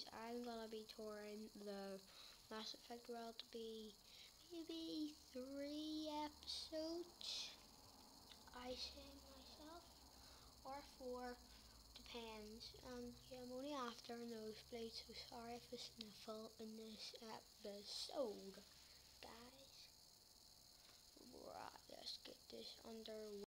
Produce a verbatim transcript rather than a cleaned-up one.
I'm gonna be touring the Mass Effect world to be maybe three episodes, I say myself, or four, depends. And yeah, I'm only after a nosebleed, so sorry if I sniffle in this episode, guys. Right, let's get this underway.